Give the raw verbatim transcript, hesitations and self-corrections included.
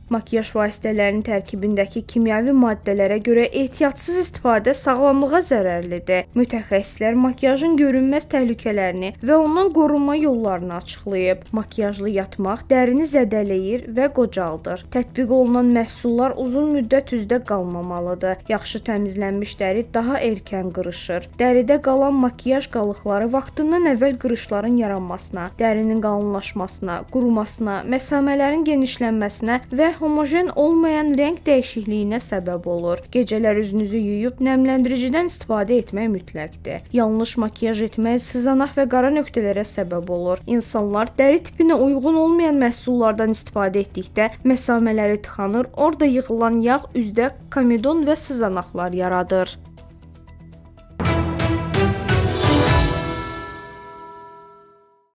Makiyaj vasitələrinin tərkibindəki kimyəvi maddələrə görə ehtiyatsız istifadə sağlamlığa zərərlidir. Mütəxəssislər makiyajın görünməz təhlükələrini və ondan qorunma yollarını açıqlayıb. Makiyajlı yatmaq dərini zədələyir və qocaldır. Tətbiq olunan məhsullar uzun müddət üzdə qalmamalıdır. Yaxşı təmizlənmiş dəri daha erkən qırışır. Dəridə qalan makiyaj qalıqları vaxtından əvvəl qırışların yaranmasına, dərinin qalınlaşmasına, qurumasına, məsamələrin genişlənməsinə və homojen olmayan rəng dəyişikliyinə səbəb olur. Gecələr üzünüzü yuyub nəmləndiricidən istifadə etmək mütləqdir. Yanlış makiyaj etmək sızanaq və qara nöqtələrə səbəb olur. İnsanlar dəri tipinə uyğun olmayan məhsullardan istifadə etdikdə məsamələri tıxanır, orada yığılan yağ üzdə komedon və sızanaqlar yaradır.